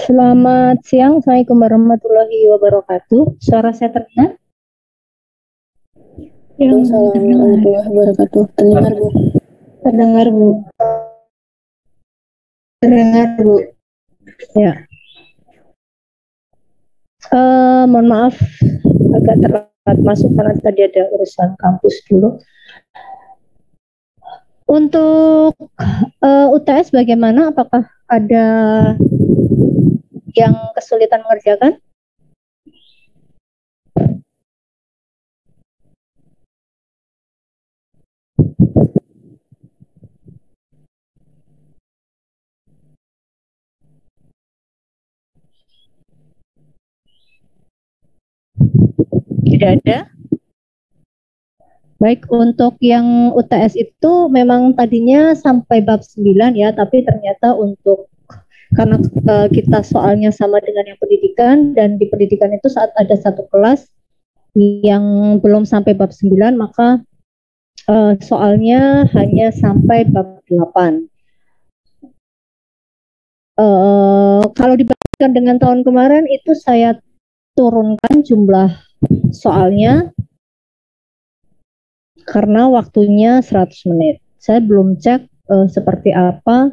Selamat siang, Assalamualaikum warahmatullahi wabarakatuh. Suara saya terdengar? Assalamualaikum warahmatullahi wabarakatuh. Terdengar, Bu? Terdengar, Bu. Terdengar, Bu. Ya. Mohon maaf, agak terlambat masuk karena tadi ada urusan kampus dulu. Untuk UTS bagaimana? Apakah ada yang kesulitan mengerjakan? Tidak ada. Baik, untuk yang UTS itu memang tadinya sampai bab 9 ya, tapi ternyata karena kita soalnya sama dengan yang pendidikan, dan di pendidikan itu saat ada satu kelas yang belum sampai bab 9, maka soalnya hanya sampai bab 8. Kalau dibandingkan dengan tahun kemarin itu saya turunkan jumlah soalnya karena waktunya 100 menit. Saya belum cek seperti apa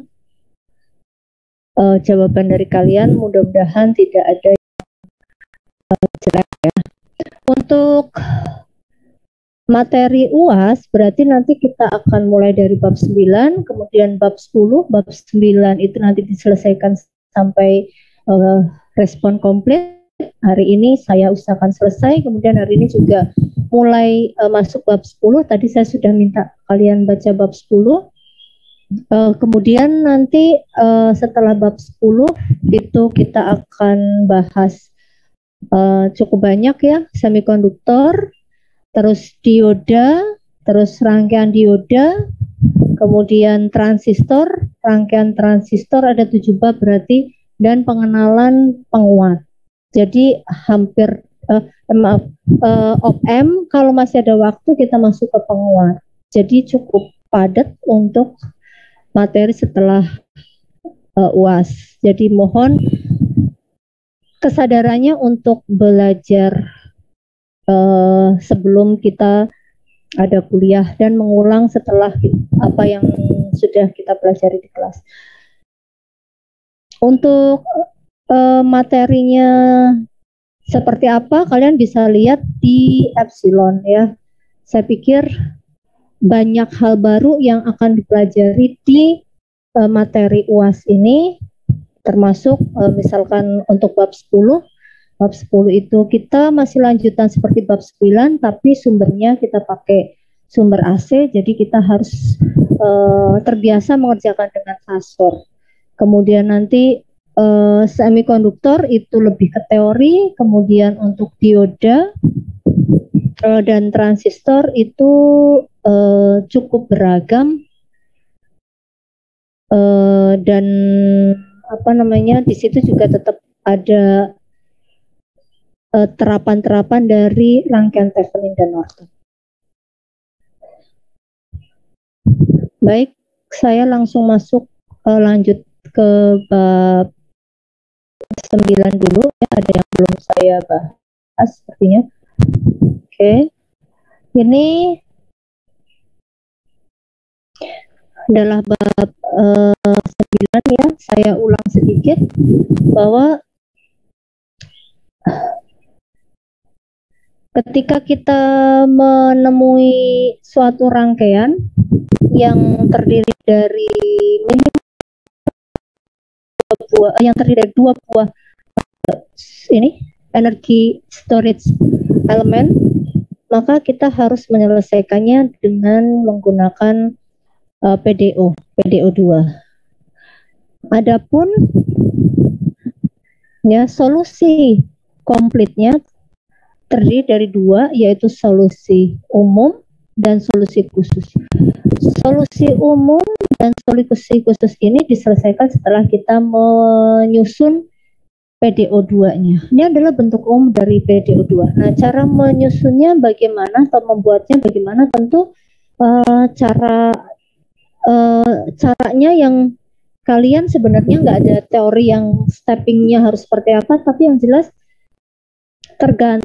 jawaban dari kalian, mudah-mudahan tidak ada yang jelek ya. Untuk materi UAS berarti nanti kita akan mulai dari bab 9, kemudian bab 10, bab 9 itu nanti diselesaikan sampai respon komplit. Hari ini saya usahakan selesai, kemudian hari ini juga mulai masuk bab 10. Tadi saya sudah minta kalian baca bab 10. Kemudian nanti setelah bab 10 itu kita akan bahas cukup banyak ya, semikonduktor, terus dioda, terus rangkaian dioda, kemudian transistor, rangkaian transistor ada 7 bab berarti, dan pengenalan penguat. Jadi hampir op-m kalau masih ada waktu kita masuk ke penguat. Jadi cukup padat untuk materi setelah UAS. Jadi mohon kesadarannya untuk belajar sebelum kita ada kuliah dan mengulang setelah apa yang sudah kita pelajari di kelas. Untuk materinya seperti apa kalian bisa lihat di Epsilon ya. Saya pikir banyak hal baru yang akan dipelajari di materi UAS ini, termasuk misalkan untuk bab 10. Bab 10 itu kita masih lanjutan seperti bab 9, tapi sumbernya kita pakai sumber AC, jadi kita harus terbiasa mengerjakan dengan fasor. Kemudian nanti semikonduktor itu lebih ke teori, kemudian untuk dioda dan transistor itu cukup beragam, dan apa namanya, di situ juga tetap ada terapan-terapan dari rangkaian Thevenin dan Norton. Baik, saya langsung masuk lanjut ke bab 9 dulu ya, ada yang belum saya bahas sepertinya. Oke. Ini adalah bab 9 ya. Saya ulang sedikit bahwa ketika kita menemui suatu rangkaian yang terdiri dari dua buah ini energy storage element, maka kita harus menyelesaikannya dengan menggunakan PDO2. Adapun ya solusi komplitnya terdiri dari dua, yaitu solusi umum dan solusi khusus. Solusi umum dan solusi khusus ini diselesaikan setelah kita menyusun PDO2-nya. Ini adalah bentuk umum dari PDO2. Nah, cara menyusunnya bagaimana atau membuatnya bagaimana, tentu caranya yang kalian sebenarnya nggak ada teori yang steppingnya harus seperti apa, tapi yang jelas tergantung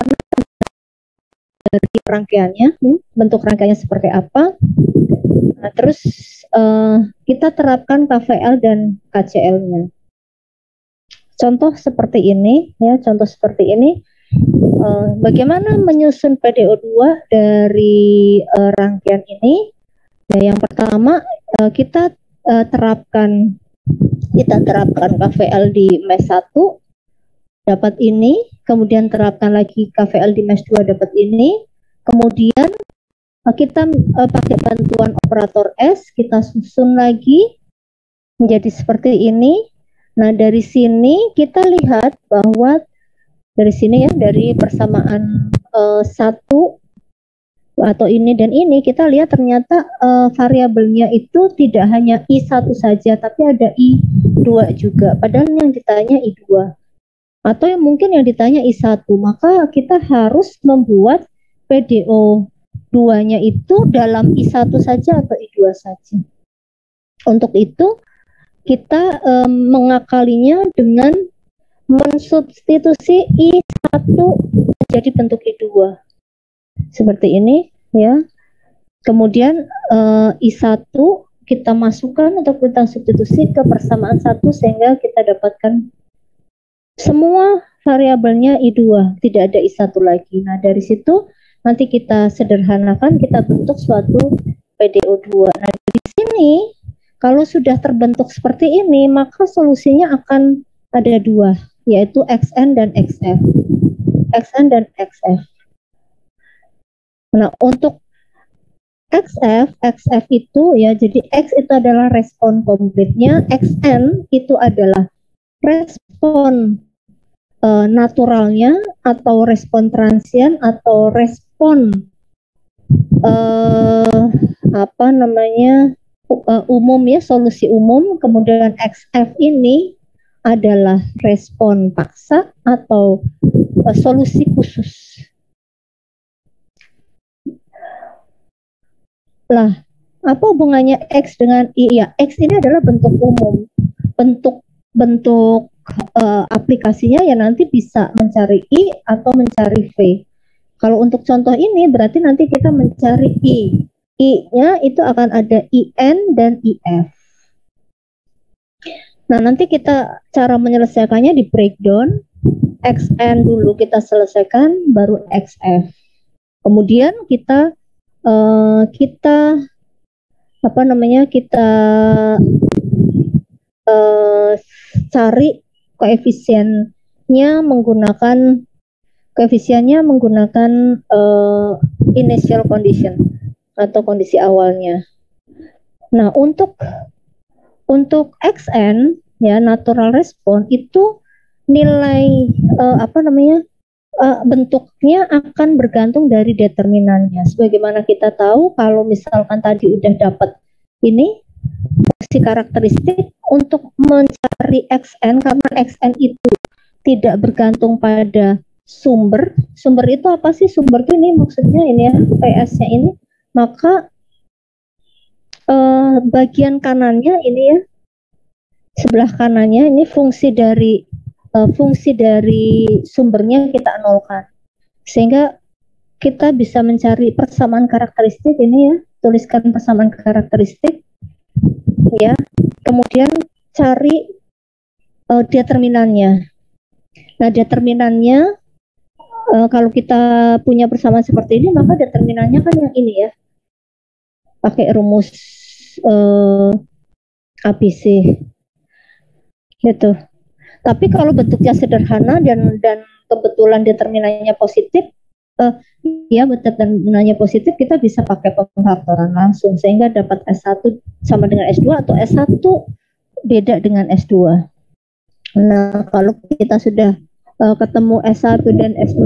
dari rangkaiannya, bentuk rangkaiannya seperti apa. Nah, terus kita terapkan KVL dan KCL-nya. Contoh seperti ini, ya, contoh seperti ini. Bagaimana menyusun PDO2 dari rangkaian ini? Ya, yang pertama kita terapkan KVL di MES 1 dapat ini, kemudian terapkan lagi KVL di MES 2 dapat ini, kemudian kita pakai bantuan operator S, kita susun lagi menjadi seperti ini. Nah, dari sini kita lihat bahwa dari sini, ya, dari persamaan satu atau ini dan ini, kita lihat ternyata variabelnya itu tidak hanya I1 saja, tapi ada I2 juga, padahal yang ditanya I2, atau yang mungkin yang ditanya I1, maka kita harus membuat PDO2-nya itu dalam I1 saja atau I2 saja. Untuk itu kita mengakalinya dengan mensubstitusi I1 menjadi bentuk I2 seperti ini, ya. Kemudian I1 kita masukkan atau kita substitusi ke persamaan 1 sehingga kita dapatkan semua variabelnya I2, tidak ada I1 lagi. Nah, dari situ nanti kita sederhanakan, kita bentuk suatu PDO2. Nah, dari sini kalau sudah terbentuk seperti ini, maka solusinya akan ada dua, yaitu XN dan XF. XN dan XF. Nah, untuk XF itu, ya, jadi X itu adalah respon komplitnya, XN itu adalah respon naturalnya atau respon transien atau respon umum, ya, solusi umum. Kemudian XF ini adalah respon paksa atau solusi khusus. Lah, apa hubungannya X dengan I? Ya, X ini adalah bentuk umum, bentuk aplikasinya ya nanti bisa mencari I atau mencari V. Kalau untuk contoh ini berarti nanti kita mencari I. I-nya itu akan ada IN dan IF. Nah, nanti kita cara menyelesaikannya di breakdown. XN dulu kita selesaikan, baru XF. Kemudian kita cari koefisiennya menggunakan initial condition atau kondisi awalnya. Nah, untuk XN, ya, natural response itu nilai bentuknya akan bergantung dari determinannya. Sebagaimana kita tahu, kalau misalkan tadi udah dapat ini fungsi karakteristik, untuk mencari XN, karena XN itu tidak bergantung pada sumber. Sumber itu apa sih? Sumber itu ini maksudnya ini, ya, PS-nya ini. Maka bagian kanannya ini, ya, sebelah kanannya ini fungsi dari sumbernya kita nolkan, sehingga kita bisa mencari persamaan karakteristik ini, ya. Tuliskan persamaan karakteristik, ya. Kemudian cari determinannya. Nah, determinannya kalau kita punya persamaan seperti ini, maka determinannya kan yang ini, ya, pakai rumus ABC gitu. Tapi kalau bentuknya sederhana dan kebetulan determinannya positif, determinannya positif, kita bisa pakai pemfaktoran langsung sehingga dapat S1 sama dengan S2 atau S1 beda dengan S2. Nah, kalau kita sudah ketemu S1 dan S2,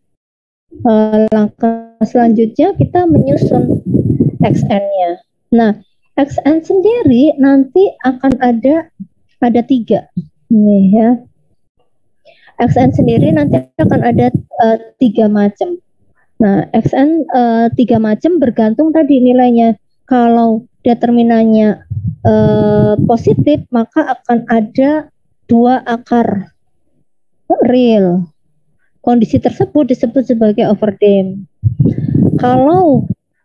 langkah selanjutnya kita menyusun XN-nya. Nah, XN sendiri nanti akan ada 3. Nih, ya. XN sendiri nanti akan ada 3 macam. Nah, XN 3 macam bergantung tadi nilainya. Kalau determinannya positif, maka akan ada dua akar real. Kondisi tersebut disebut sebagai overdamp. Kalau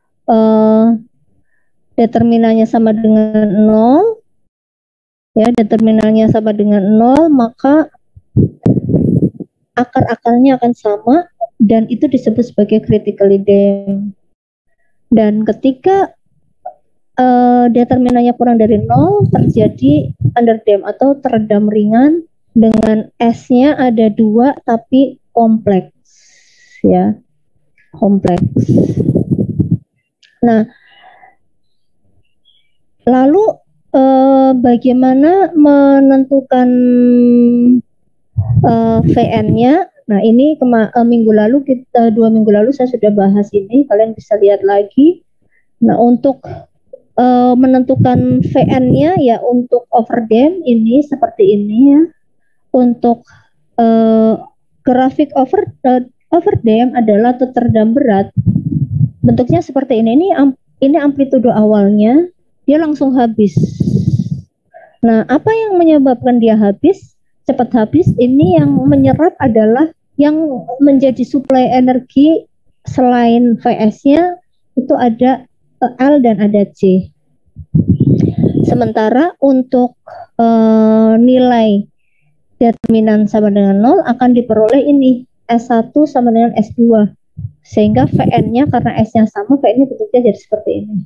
determinannya sama dengan 0, ya, determinannya sama dengan 0, maka akar-akarnya akan sama dan itu disebut sebagai critically damped. Dan ketika determinannya kurang dari 0, terjadi underdamp atau teredam ringan dengan S-nya ada 2 tapi kompleks, ya, kompleks. Nah, lalu bagaimana menentukan VN-nya? Nah, ini minggu lalu 2 minggu lalu saya sudah bahas ini, kalian bisa lihat lagi. Nah, untuk menentukan VN-nya ya, untuk overdamp ini seperti ini ya. Untuk grafik overdamp adalah atau teredam berat, bentuknya seperti ini. Ini amplitudo awalnya, dia langsung habis. Nah, apa yang menyebabkan dia habis, cepat habis? Ini yang menyerap adalah yang menjadi suplai energi selain VS-nya itu ada L dan ada C. Sementara untuk nilai determinan sama dengan 0 akan diperoleh ini S1 sama dengan S2, sehingga VN-nya karena S-nya sama, VN-nya bentuknya jadi seperti ini.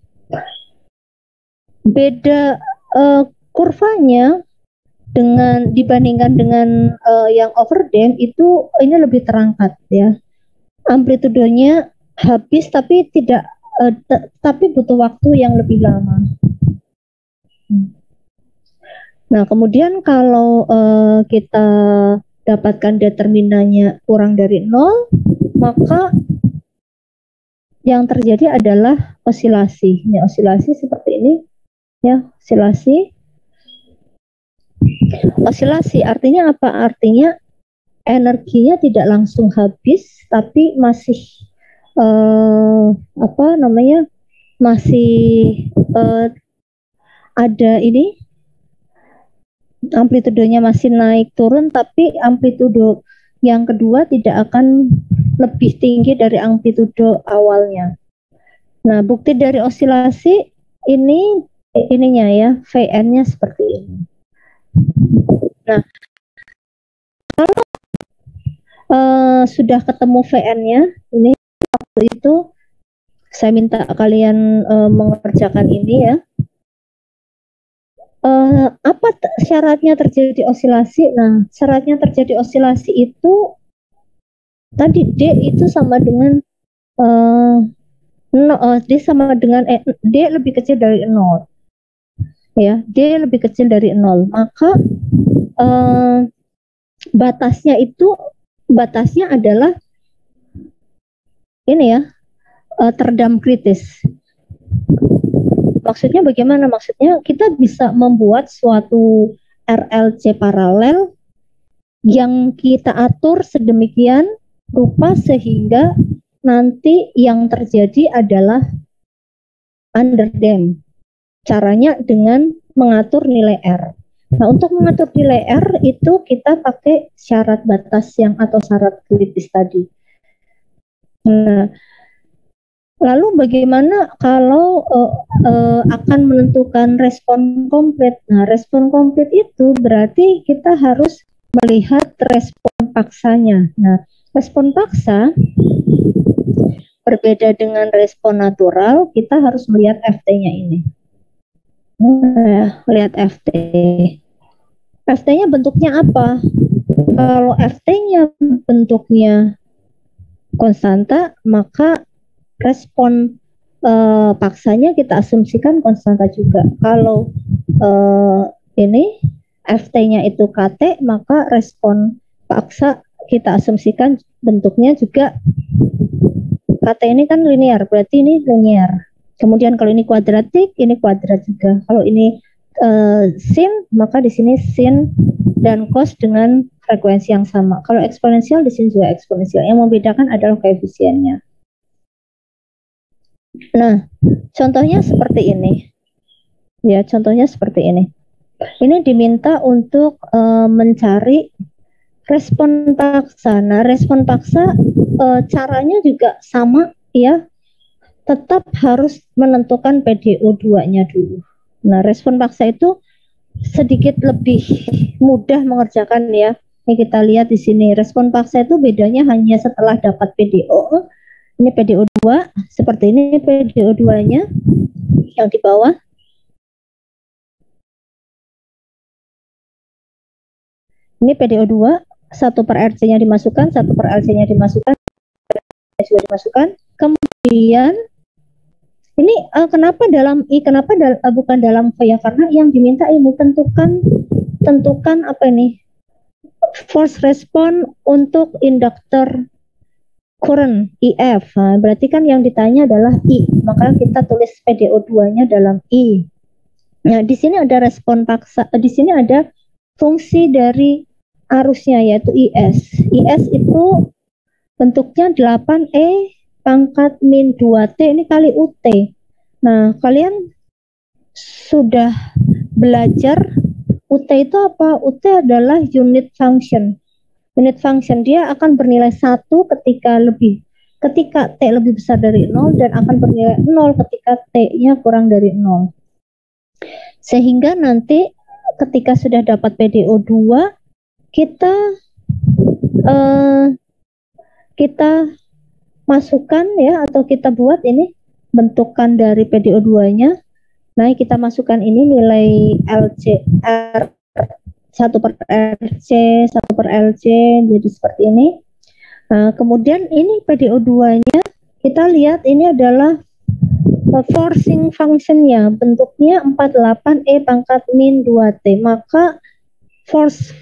Beda kurvanya dibandingkan dengan yang overdamp itu, ini lebih terangkat ya. Amplitudonya habis tapi tidak tapi butuh waktu yang lebih lama. Nah, kemudian kalau kita dapatkan determinannya kurang dari 0, maka yang terjadi adalah osilasi. Ini osilasi seperti ini ya, osilasi. Osilasi artinya apa? Artinya energinya tidak langsung habis tapi masih masih ada ini, amplitudenya masih naik turun, tapi amplitudo yang kedua tidak akan lebih tinggi dari amplitudo awalnya. Nah, bukti dari osilasi ininya ya, VN-nya seperti ini. Nah, kalau sudah ketemu VN-nya, ini waktu itu saya minta kalian mengerjakan ini ya. Apa syaratnya terjadi osilasi? Nah, syaratnya terjadi osilasi itu tadi D itu sama dengan D sama dengan D lebih kecil dari 0. Ya, D lebih kecil dari 0. Maka batasnya adalah ini ya, teredam kritis. Maksudnya bagaimana? Maksudnya kita bisa membuat suatu RLC paralel yang kita atur sedemikian rupa sehingga nanti yang terjadi adalah underdamp. Caranya dengan mengatur nilai R. Nah, untuk mengatur nilai R itu kita pakai syarat batas atau syarat kritis tadi. Nah, lalu bagaimana kalau akan menentukan respon komplit? Nah, respon komplit itu berarti kita harus melihat respon paksanya. Nah, respon paksa berbeda dengan respon natural, kita harus melihat FT-nya ini. Lihat FT. FT-nya bentuknya apa? Kalau FT-nya bentuknya konstanta, maka respon paksanya kita asumsikan konstanta juga. Kalau ini FT-nya itu KT, maka respon paksa kita asumsikan bentuknya juga KT. Ini kan linear, berarti ini linear. Kemudian kalau ini kuadratik, ini kuadrat juga. Kalau ini sin, maka di sini sin dan cos dengan frekuensi yang sama. Kalau eksponensial, di sini juga eksponensial. Yang membedakan adalah koefisiennya. Nah, contohnya seperti ini. Ya, contohnya seperti ini. Ini diminta untuk mencari respon paksa. Nah, respon paksa caranya juga sama ya, tetap harus menentukan PDO2-nya dulu. Nah, respon paksa itu sedikit lebih mudah mengerjakan ya. Ini kita lihat di sini, respon paksa itu bedanya hanya setelah dapat PDO. Ini PDO2, seperti ini PDO2-nya yang di bawah. Ini PDO2, 1 per RC-nya dimasukkan, 1 per LC-nya dimasukkan, sudah dimasukkan. Kemudian ini kenapa dalam I, kenapa bukan dalam V ya? Karena yang diminta ini tentukan apa ini? Force response untuk induktor current IF. Nah, berarti kan yang ditanya adalah I, maka kita tulis PDO2-nya dalam I. Nah, di sini ada respon paksa, di sini ada fungsi dari arusnya yaitu IS. IS itu bentuknya 8E pangkat min 2T, ini kali UT. Nah, kalian sudah belajar UT itu apa? UT adalah unit function. Unit function dia akan bernilai 1 ketika T lebih besar dari 0 dan akan bernilai 0 ketika T-nya kurang dari 0. Sehingga nanti ketika sudah dapat PDO2, kita masukkan ya, atau kita buat ini bentukan dari PDO2-nya. Nah, kita masukkan ini nilai LC R 1 per RC, 1 per LC, jadi seperti ini. Nah, kemudian ini PDO2-nya, kita lihat ini adalah forcing function-nya, bentuknya 48E pangkat min 2T, maka force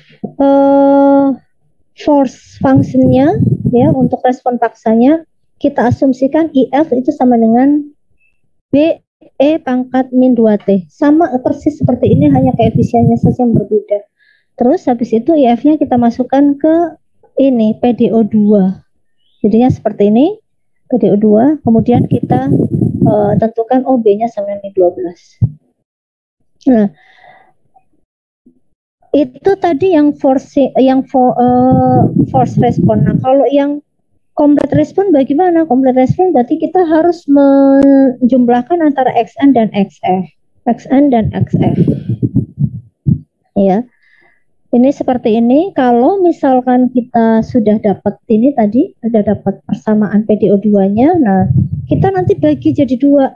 function-nya ya untuk respon paksanya kita asumsikan IF itu sama dengan B E pangkat min 2T, sama persis seperti ini, hanya koefisiennya saja yang berbeda. Terus habis itu IF-nya kita masukkan ke ini PDO2, jadinya seperti ini PDO2, kemudian kita tentukan B-nya sama dengan min 12. Nah, itu tadi yang force response. Nah, kalau yang complete response bagaimana? Complete response berarti kita harus menjumlahkan antara XN dan XF. Ya. Ini seperti ini. Kalau misalkan kita sudah dapat ini tadi, sudah dapat persamaan PDO2-nya, nah kita nanti bagi jadi dua,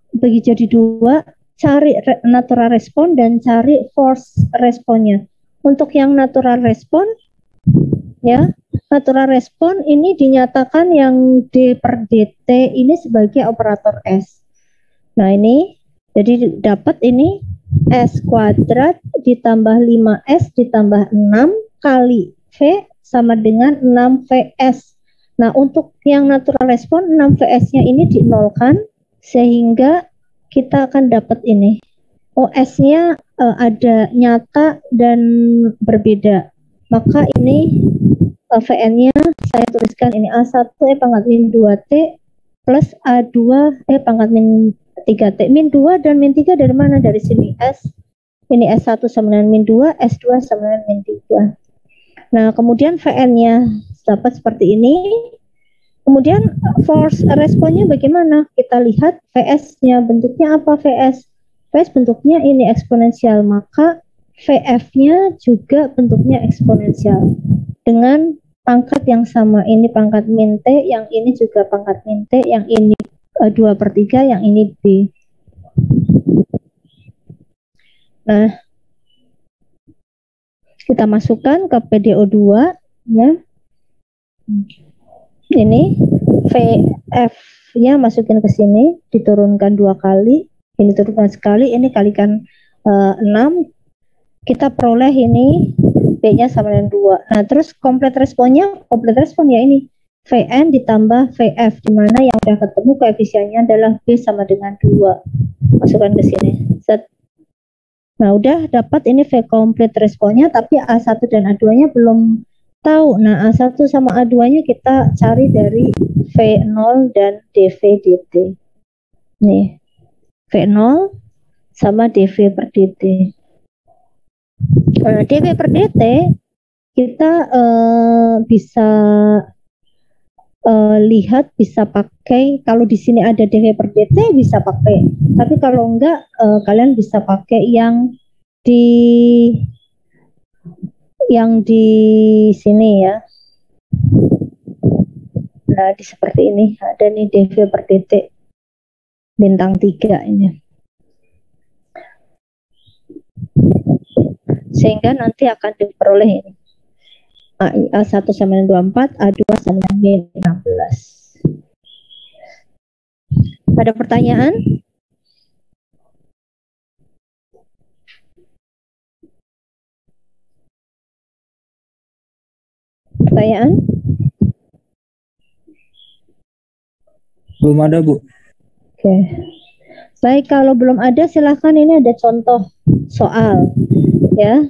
cari natural response dan cari force response-nya. Untuk yang natural response, ya, natural response ini dinyatakan yang D per DT ini sebagai operator S. Nah, ini jadi dapat ini S kuadrat ditambah 5S ditambah 6 kali V sama dengan 6VS. Nah, untuk yang natural response 6VS-nya ini dinolkan sehingga kita akan dapat ini. OS-nya ada nyata dan berbeda. Maka ini VN-nya saya tuliskan ini A1E pangkat min 2T plus A2E pangkat min 3T. Min 2 dan min 3 dari mana? Dari sini S. Ini S1 sama dengan min 2, S2 sama dengan min 3. Nah, kemudian VN-nya dapat seperti ini. Kemudian force response-nya bagaimana? Kita lihat VS-nya bentuknya apa VS? VS bentuknya ini eksponensial, maka VF-nya juga bentuknya eksponensial dengan pangkat yang sama. Ini pangkat min T, yang ini juga pangkat min T, yang ini 2/3, yang ini B. Nah, kita masukkan ke PDO2 ya. Ini VF-nya masukin ke sini, diturunkan 2 kali, ini turunkan sekali, ini kalikan 6. Kita peroleh ini B-nya sama dengan 2. Nah, terus complete respon ya ini VN ditambah VF, di mana yang sudah ketemu koefisiennya adalah B sama dengan 2. Masukkan ke sini. Set. Nah, udah dapat ini V complete responnya, tapi A1 dan A2-nya belum tahu. Nah, A1 sama A2-nya kita cari dari V0 dan dV dt. Nih, V0 sama DV per DT. DV per DT kita bisa lihat, bisa pakai. Kalau di sini ada DV per DT bisa pakai, tapi kalau enggak kalian bisa pakai di yang di sini ya. Nah, seperti ini ada nih DV per DT bintang 3 ini. Sehingga nanti akan diperoleh ini A1 sama dengan 24, A2 sama dengan 16. Ada pertanyaan? Pertanyaan? Belum ada, Bu. Oke. Baik, kalau belum ada silahkan, ini ada contoh soal ya.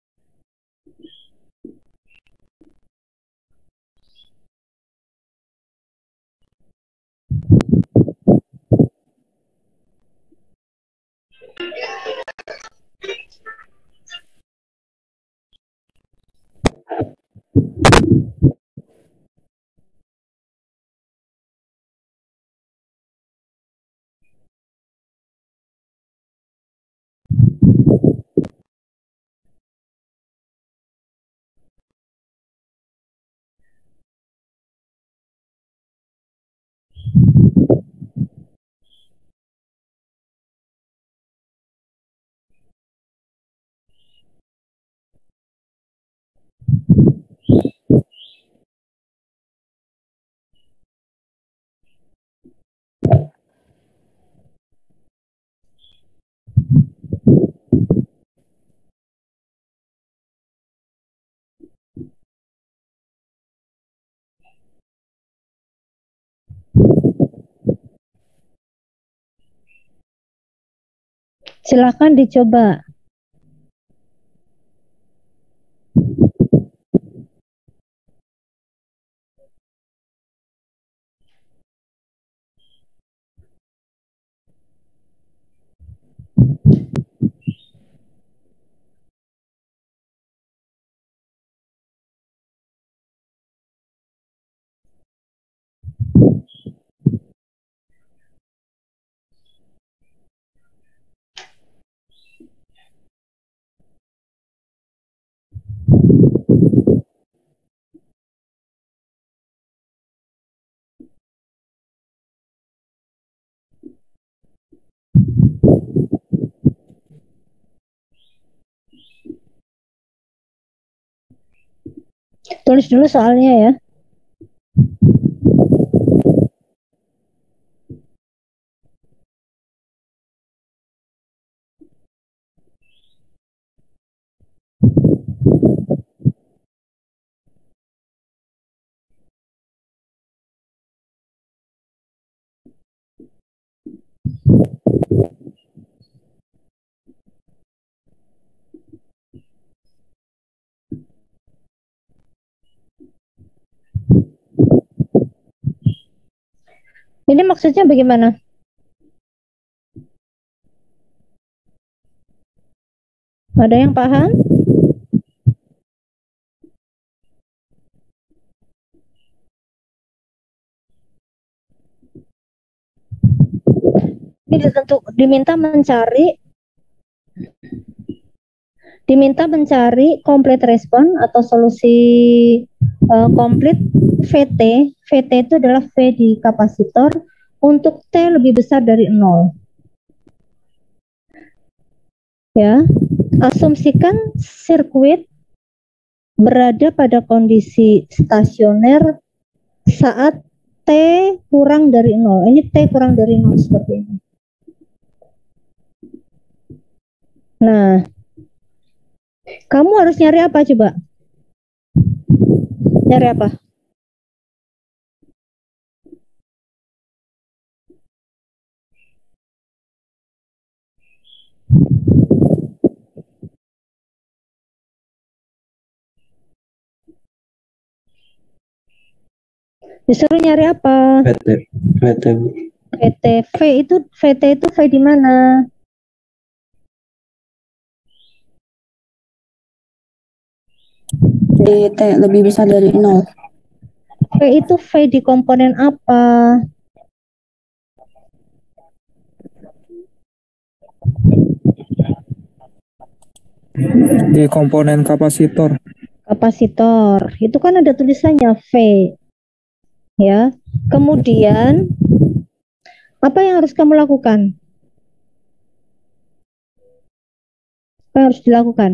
Silahkan dicoba. Tulis dulu soalnya ya. Ini maksudnya bagaimana? Ada yang paham? Ini diminta mencari complete respon atau solusi complete VT. VT itu adalah V di kapasitor untuk T lebih besar dari 0. Ya, asumsikan sirkuit berada pada kondisi stasioner saat T kurang dari 0. Ini T kurang dari 0 seperti ini. Nah, kamu harus nyari apa coba? Nyari apa? Disuruh nyari apa? VT, Bu. VT. VT itu V di mana? di T lebih besar dari 0. V itu V di komponen apa? Di komponen kapasitor. Kapasitor. Itu kan ada tulisannya V. Ya. Kemudian apa yang harus kamu lakukan? Apa yang harus dilakukan?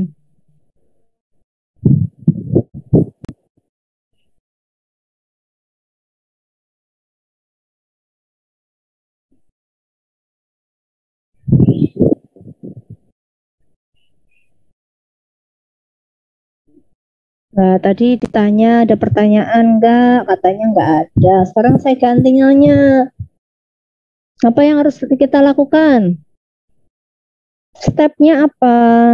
Nah, tadi ditanya ada pertanyaan enggak? Katanya enggak ada. Sekarang saya ganti nanya. Apa yang harus kita lakukan? Stepnya apa?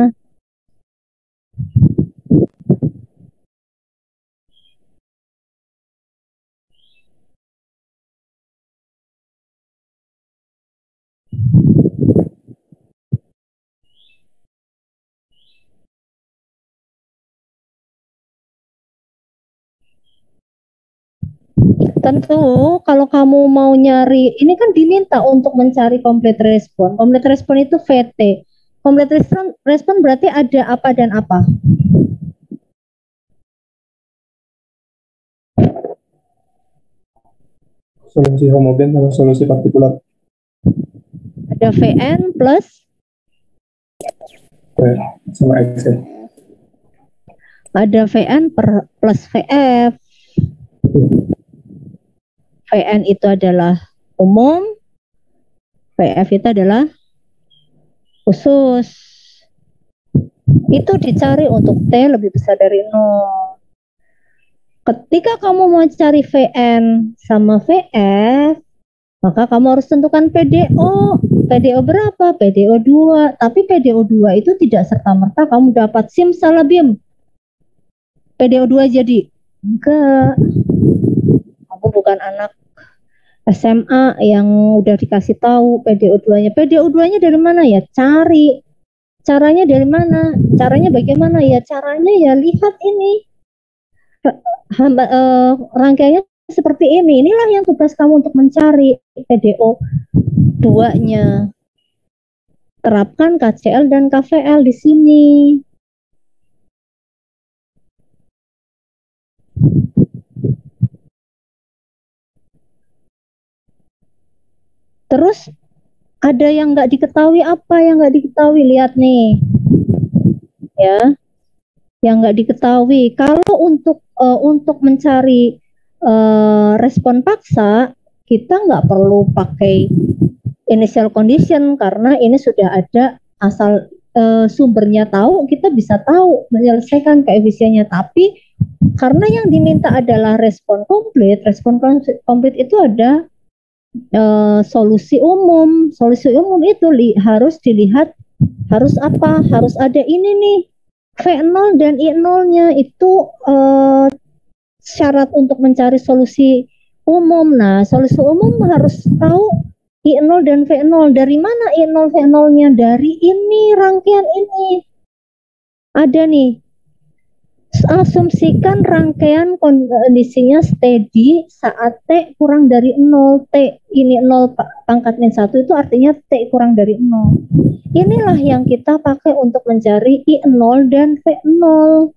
Tentu kalau kamu mau nyari, ini kan diminta untuk mencari complete respon. Complete respon itu VT. Complete respon berarti ada apa dan apa? Solusi homogen sama solusi partikulat. Ada Vn plus Sama X ya. ada Vn plus Vf. Vn itu adalah umum, Vf itu adalah khusus. Itu dicari untuk T lebih besar dari 0. Ketika kamu mau cari Vn sama Vf, maka kamu harus tentukan PDO. PDO berapa? PDO 2. Tapi PDO 2 itu tidak serta-merta kamu dapat simsalabim. PDO 2 jadi. Enggak. Aku bukan anak SMA yang udah dikasih tahu PDO 2-nya. PDO 2-nya dari mana ya? Cari. Caranya dari mana? Caranya bagaimana ya? Caranya ya lihat ini. Rangkaiannya seperti ini. Inilah yang tugas kamu untuk mencari PDO 2-nya. Terapkan KCl dan KVL di sini. Terus ada yang nggak diketahui, apa yang nggak diketahui? Lihat nih, ya, yang nggak diketahui. Kalau untuk mencari respon paksa, kita nggak perlu pakai initial condition karena ini sudah ada asal sumbernya tahu, kita bisa tahu menyelesaikan koefisiennya. Tapi karena yang diminta adalah respon komplit itu ada solusi umum. Solusi umum itu harus dilihat, harus apa? Harus ada ini nih, V0 dan I0-nya itu syarat untuk mencari solusi umum. Nah, solusi umum harus tahu I0 dan V0. Dari mana I0 V0-nya? Dari ini, rangkaian ini. Ada nih. Asumsikan rangkaian kondisinya steady saat T kurang dari 0. T ini 0 pangkat min 1 itu artinya T kurang dari 0. Inilah yang kita pakai untuk mencari I0 dan V0.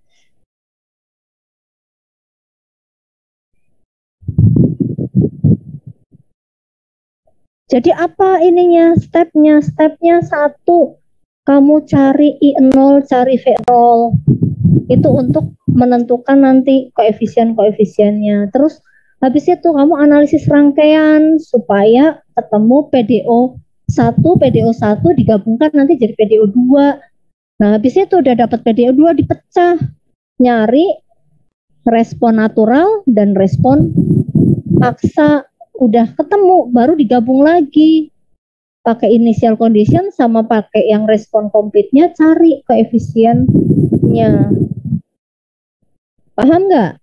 Jadi apa ininya? Stepnya 1, kamu cari I0, cari V0. Itu untuk menentukan nanti koefisien-koefisiennya. Terus habis itu kamu analisis rangkaian supaya ketemu PDO1 digabungkan nanti jadi PDO 2. Nah, habis itu udah dapat PDO 2 dipecah. Nyari respon natural dan respon paksa. Udah ketemu baru digabung lagi. Pakai initial condition sama pakai yang respon komplitnya, cari koefisiennya. Paham nggak?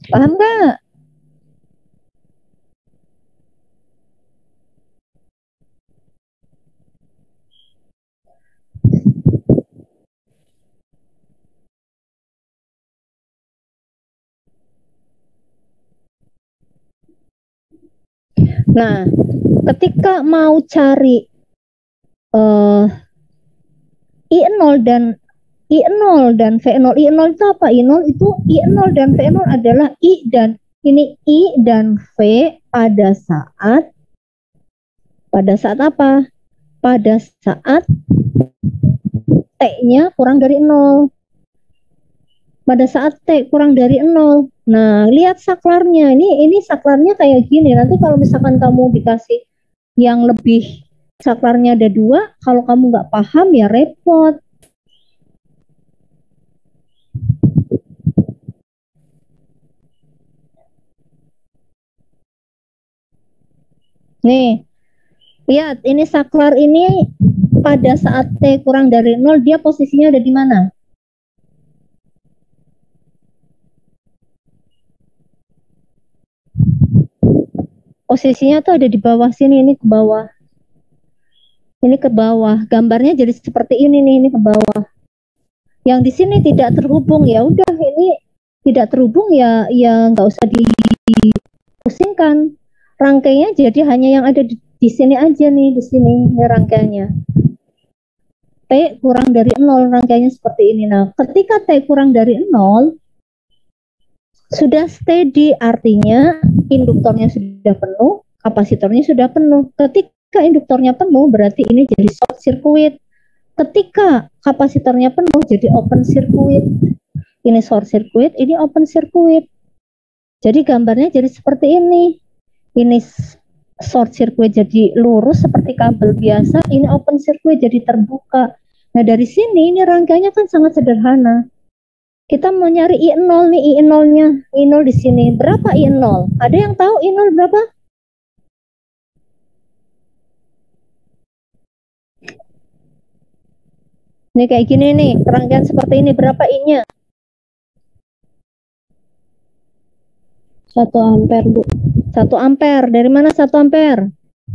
Paham nggak? Nah, ketika mau cari I0 dan I0 dan V0. I0 itu apa? I0 itu I0 dan V0 adalah I dan V pada saat apa? Pada saat T-nya kurang dari 0. Pada saat T kurang dari 0. Nah, lihat saklarnya. Ini saklarnya kayak gini. Nanti kalau misalkan kamu dikasih yang lebih saklarnya ada 2, kalau kamu nggak paham ya repot. Nih, lihat ini saklar ini pada saat T kurang dari 0 dia posisinya ada di mana? Posisinya tuh ada di bawah sini, ini ke bawah. Ini ke bawah. Gambarnya jadi seperti ini nih, ini ke bawah. Yang di sini tidak terhubung, ya udah ini tidak terhubung ya nggak usah dipusingkan. Rangkainya jadi hanya yang ada di sini aja nih, di sini ini rangkainya. T kurang dari 0, rangkainya seperti ini. Nah, ketika T kurang dari 0 sudah steady, artinya induktornya sudah penuh, kapasitornya sudah penuh. Ketika induktornya penuh berarti ini jadi short circuit. Ketika kapasitornya penuh jadi open circuit. Ini short circuit, ini open circuit. Jadi gambarnya jadi seperti ini. Ini short circuit jadi lurus seperti kabel biasa, ini open circuit jadi terbuka. Nah, dari sini ini rangkainya kan sangat sederhana. Kita mau nyari I0 nih, I0-nya. I0 di sini. Berapa I0? Ada yang tahu I0 berapa? Ini kayak gini nih, rangkaian seperti ini. Berapa I-nya? 1 ampere, Bu. 1 ampere. Dari mana 1 ampere?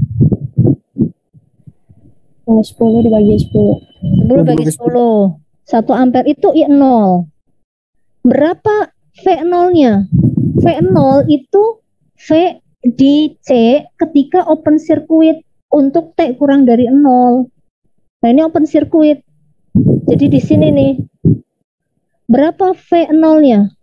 10 dibagi 10. 10 bagi 10. 1 ampere itu I0. Berapa V0-nya? V0 itu V di C ketika open circuit untuk T kurang dari 0. Nah, ini open circuit. Jadi di sini nih. Berapa V0-nya?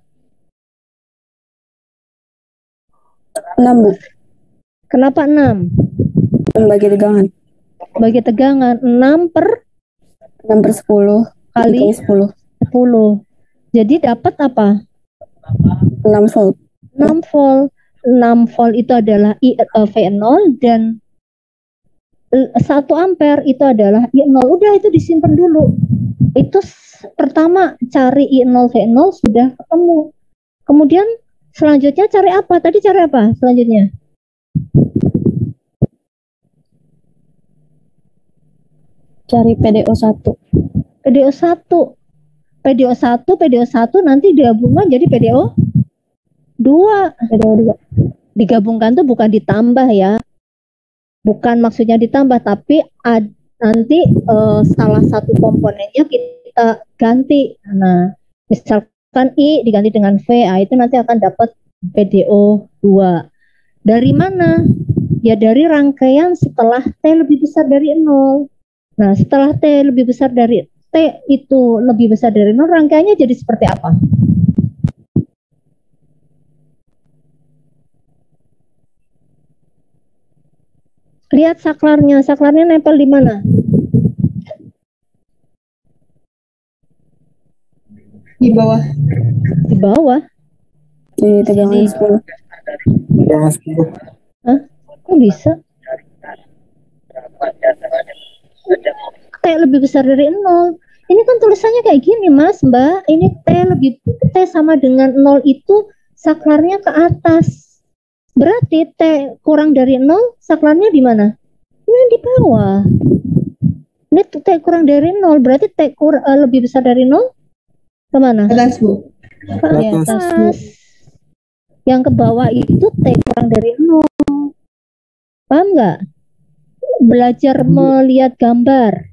6, Bu. Kenapa 6? Bagi tegangan. Bagi tegangan 6 per 10 kali 10. 10. Jadi dapat apa? 6 volt. 6 volt. 6 volt itu adalah V0 dan 1 ampere itu adalah I0. Udah itu disimpan dulu. Itu pertama cari I0 V0 sudah ketemu. Kemudian selanjutnya cari apa? Tadi cari apa selanjutnya? Cari PDO1. PDO1. PDO1 nanti digabungkan jadi PDO2. Digabungkan tuh bukan ditambah ya. Bukan maksudnya ditambah, tapi nanti salah satu komponennya kita ganti. Nah, misalkan I diganti dengan V, itu nanti akan dapat PDO2. Dari mana? Ya dari rangkaian setelah T lebih besar dari 0. Nah, setelah T lebih besar dari T itu lebih besar dari 0, rangkaiannya jadi seperti apa? Lihat saklarnya. Saklarnya nempel di mana? Di bawah. Di bawah. Di tegangan 10. Tegangan 10. Hah? Kok bisa? T lebih besar dari 0. Ini kan tulisannya kayak gini, Mas, Mbak. Ini T sama dengan 0 itu saklarnya ke atas. Berarti T kurang dari 0, saklarnya di mana? Ini di bawah. Ini T kurang dari 0, berarti T lebih besar dari 0 kemana? Atas, Bu. Ke atas. Yang ke bawah itu T kurang dari 0. Paham nggak? Belajar melihat gambar.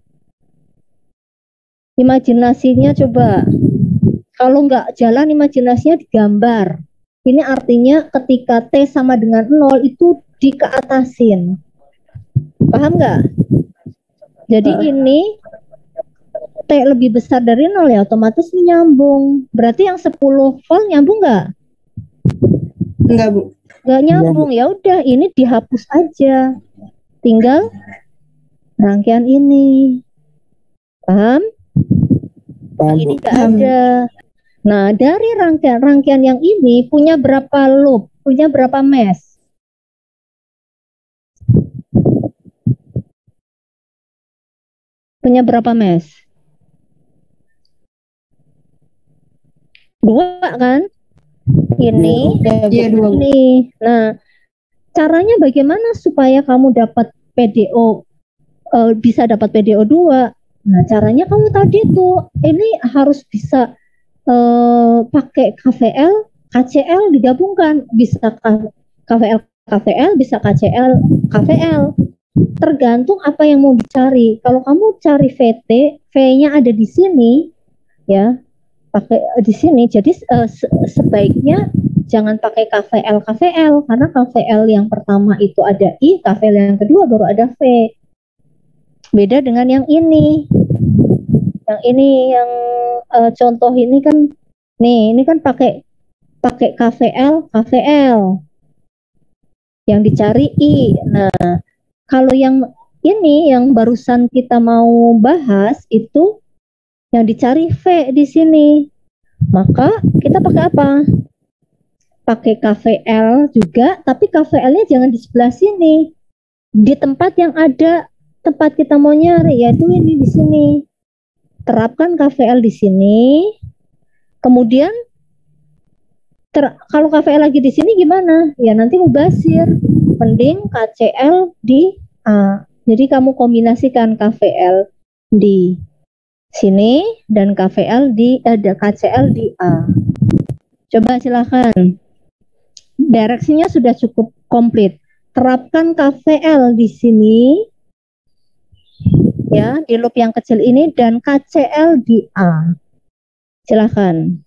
Imajinasinya coba. Kalau nggak jalan imajinasinya digambar. Ini artinya ketika T sama dengan 0 itu dikeatasin. Paham nggak? Jadi ini T lebih besar dari 0 ya otomatis ini nyambung. Berarti yang 10 volt nyambung nggak? Enggak, Bu. Nggak nyambung. Ya udah ini dihapus aja. Tinggal rangkaian ini. Paham? Paham, Ini Bu. nggak ada. Nah, dari rangkaian yang ini punya berapa loop? Punya berapa mesh? Punya berapa mesh? 2 kan? Ini, Iya, 2, Bu. ini. Nah, caranya bagaimana supaya kamu dapat PDO, bisa dapat PDO 2? Nah, caranya kamu tadi tuh, ini harus bisa pakai KVL, KCL digabungkan, bisa KVL, KVL, bisa KCL, KVL. Tergantung apa yang mau dicari. Kalau kamu cari VT, V-nya ada di sini, ya, pakai di sini. Jadi sebaiknya jangan pakai KVL, KVL, karena KVL yang pertama itu ada I, KVL yang kedua baru ada V. Beda dengan yang ini. Yang ini yang contoh ini kan nih, ini kan pakai KVL, KVL. Yang dicari I. Nah, kalau yang ini yang barusan kita mau bahas itu yang dicari V di sini. Maka kita pakai apa? Pakai KVL juga, tapi KVL-nya jangan di sebelah sini. Di tempat yang ada tempat kita mau nyari, yaitu ini di sini. Terapkan KVL di sini. Kemudian kalau KVL lagi di sini gimana? Ya nanti mubazir. Mending KCL di A. Jadi kamu kombinasikan KVL di sini dan KVL di KCL di A. Coba silakan. Direksinya sudah cukup komplit. Terapkan KVL di sini ya, di loop yang kecil ini dan KCL di A. Silakan.